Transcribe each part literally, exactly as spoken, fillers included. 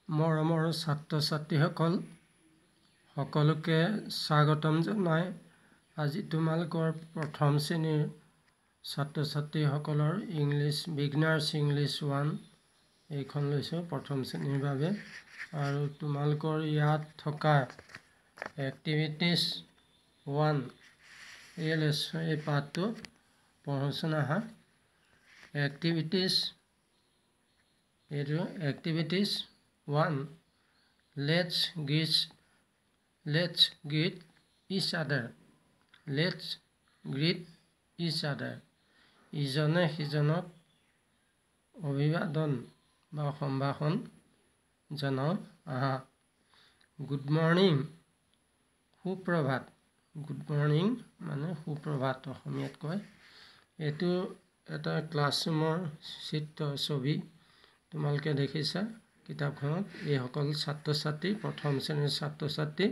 মৰমৰ ছাত্ৰ ছাত্ৰীসকল সকলোকে স্বাগতম জনাই আজি তোমালোকৰ প্ৰথম শ্ৰেণীৰ ছাত্ৰ ছাত্ৰীসকলৰ ইংলিছ বিগিনাৰ্ছ ইংলিছ ওৱান এইখন লৈছোঁ প্ৰথম শ্ৰেণীৰ বাবে আৰু তোমালোকৰ ইয়াত থকা এক্টিভিটিছ ওৱান এই লেচন এই পাঠটো পঢ়োচোন আহা এক্টিভিটিছ এইটো activities One, let's greet, let's greet each other. Let's greet each other. ইজনে সিজনক অভিবাদন বা সম্ভাষণ জনাও আহা গুড মৰ্নিং সুপ্ৰভাত গুড মৰ্নিং মানে সুপ্ৰভাত অসমীয়াত কয় এইটো এটা ক্লাছৰুমৰ চিত্ৰ ছবি তোমালোকে দেখিছা কিতাপখনত এই সকল ছাত্ৰ ছাত্ৰী প্ৰথম শ্ৰেণীৰ ছাত্ৰ ছাত্ৰী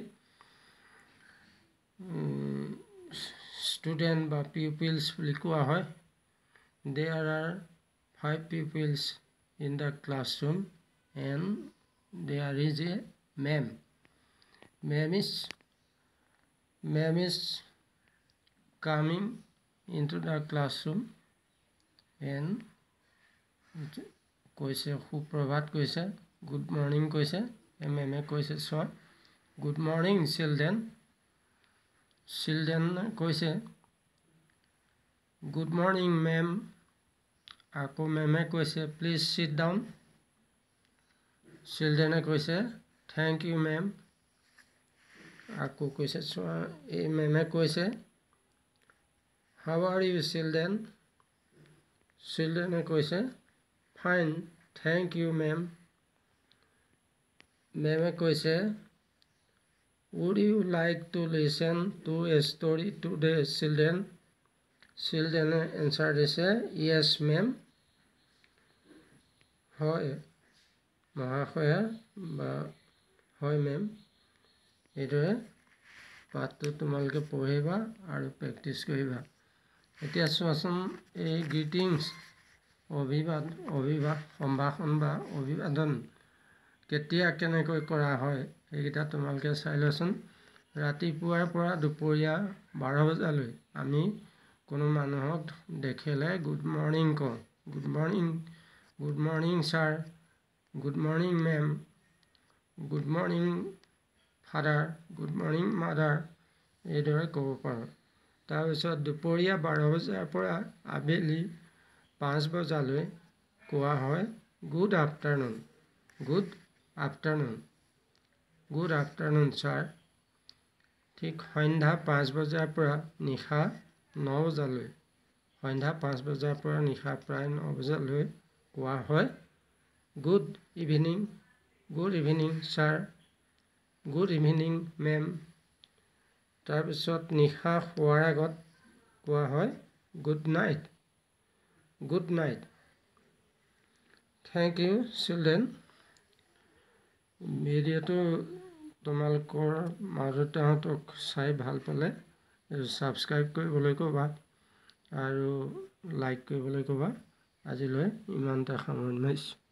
ষ্টুডেণ্ট বা পিউপিলছ বুলি কোৱা হয় there are five pupils in the classroom and there is a ma'am ma'am is ma'am is coming into the classroom and কৈছে সুপ্ৰভাত কৈছে গুড মৰ্নিং কৈছে মেমে কৈছে চোৱা গুড মৰ্নিং চিলড্ৰেন চিলড্ৰেন কৈছে গুড মৰ্নিং মেম আকৌ মেমে কৈছে প্লিজ চিট ডাউন চিলড্ৰেনে কৈছে থেংক ইউ মেম আকৌ কৈছে চোৱা এই মেমে কৈছে হাউ আৰ ইউ চিলড্ৰেন চিলড্ৰেনে কৈছে Fine, thank you, ma'am. Ma'am কৈছে Would you like to listen to a story today, children? Children answer দিছে Yes, ma'am. হয় মহাশয়া বা হয় মেম এইদৰে পাঠটো তোমালোকে পঢ়িবা আৰু প্ৰেক্টিছ কৰিবা এতিয়া চোৱাচোন এই গ্ৰিটিংছ অভিবাদ অভিবাদ সম্ভাষণ বা অভিবাদন কেতিয়া কেনেকৈ কৰা হয় এইকেইটা তোমালোকে চাই লোৱাচোন ৰাতিপুৱাৰ পৰা দুপৰীয়া বাৰ বজালৈ আমি কোনো মানুহক দেখিলে গুড মৰ্নিং কওঁ good morning good morning sir good morning ma'am good morning father good morning mother এইদৰে ক'ব পাৰোঁ তাৰপিছত দুপৰীয়া বাৰ বজাৰ পৰা আবেলি পাঁচ বজালৈ কোৱা হয় good afternoon good afternoon good afternoon sir ঠিক সন্ধ্যা পাঁচ বজাৰ পৰা নিশা ন বজালৈ সন্ধ্যা পাঁচ বজাৰ পৰা নিশা প্ৰায় ন বজালৈ কোৱা হয় good evening good evening sir good evening ma'am তাৰপিছত নিশা শোৱাৰ আগত কোৱা হয় good night Good night. Thank you, children. ভিডিঅ'টো তোমালোকৰ মা দেউতাহঁতক চাই ভাল পালে ছাবস্ক্ৰাইব কৰিবলৈ ক'বা আৰু লাইক কৰিবলৈ ক'বা আজিলৈ ইমানতে সামৰণি মাৰিছোঁ